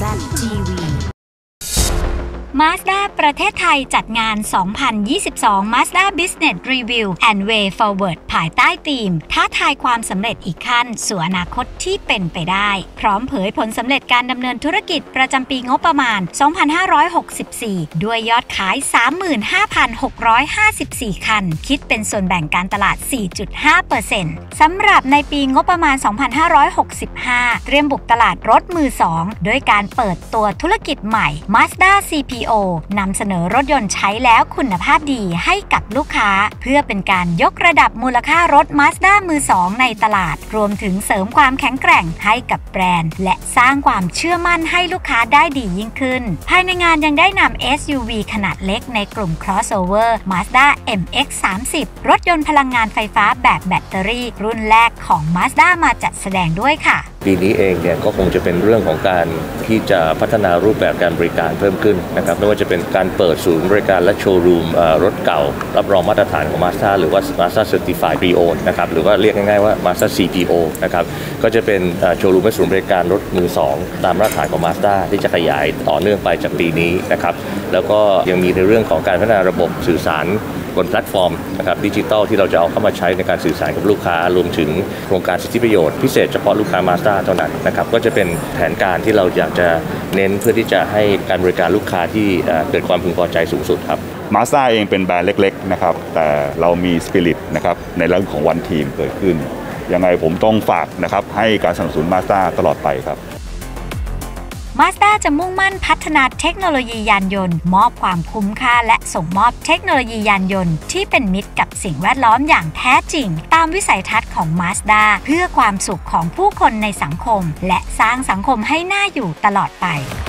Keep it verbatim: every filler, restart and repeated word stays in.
แซด ที วี Mazda ประเทศไทยจัดงาน สองพันยี่สิบสอง Mazda Business Review and Way Forward ภายใต้ธีมท้าทายความสำเร็จอีกขั้นสู่อนาคตที่เป็นไปได้พร้อมเผยผลสำเร็จการดำเนินธุรกิจประจำปีงบประมาณ สองพันห้าร้อยหกสิบสี่ ด้วยยอดขาย สามหมื่นห้าพันหกร้อยห้าสิบสี่ คันคิดเป็นส่วนแบ่งการตลาด สี่จุดห้าเปอร์เซ็นต์ สำหรับในปีงบประมาณ สองพันห้าร้อยหกสิบห้า เตรียมบุกตลาดรถมือสองด้วยการเปิดตัวธุรกิจใหม่ Mazda ซี พี โอ นำเสนอรถยนต์ใช้แล้วคุณภาพดีให้กับลูกค้าเพื่อเป็นการยกระดับมูลค่ารถ Mazda มือสองในตลาดรวมถึงเสริมความแข็งแกร่งให้กับแบรนด์และสร้างความเชื่อมั่นให้ลูกค้าได้ดียิ่งขึ้นภายในงานยังได้นำ เอส ยู วี ขนาดเล็กในกลุ่ม Crossover Mazda เอ็ม เอ็กซ์ สามสิบ รถยนต์พลังงานไฟฟ้าแบบแบตเตอรี่รุ่นแรกของ Mazda มาจัดแสดงด้วยค่ะปีนี้เองเนี่ยก็คงจะเป็นเรื่องของการที่จะพัฒนารูปแบบการบริการเพิ่มขึ้นนะครับไม่ว่าจะเป็นการเปิดศูนย์บริการและโชว์รูมรถเก่ารับรองมาตรฐานของ Mazda หรือว่า Mazda Certified Pre-Owned นะครับหรือว่าเรียกง่ายๆว่า Mazda ซี พี โอ นะครับก็จะเป็นโชว์รูมและศูนย์บริการรถมือสองตามมาตรฐานของ Mazda ที่จะขยายต่อเนื่องไปจากปีนี้นะครับแล้วก็ยังมีในเรื่องของการพัฒนาระบบสื่อสารบนแพลตฟอร์มนะครับดิจิทัลที่เราจะเอาเข้ามาใช้ในการสื่อสารกับลูกค้ารวมถึงโครงการสิทธิประโยชน์พิเศษเฉพาะลูกค้า Mazda เท่านั้นนะครับก็จะเป็นแผนการที่เราอยากจะเน้นเพื่อที่จะให้การบริการลูกค้าที่เกิดความพึงพอใจสูงสุดครับ Mazda เองเป็นแบรนด์เล็กๆนะครับแต่เรามีสปิริตนะครับในเรื่องของ One Team เกิดขึ้นยังไงผมต้องฝากนะครับให้การสนับสนุน Mazda ตลอดไปครับ Mazda จะมุ่งมั่นพัฒนาเทคโนโลยียานยนต์มอบความคุ้มค่าและส่งมอบเทคโนโลยียานยนต์ที่เป็นมิตรกับสิ่งแวดล้อมอย่างแท้จริงตามวิสัยทัศน์ของ Mazda เพื่อความสุขของผู้คนในสังคมและสร้างสังคมให้น่าอยู่ตลอดไป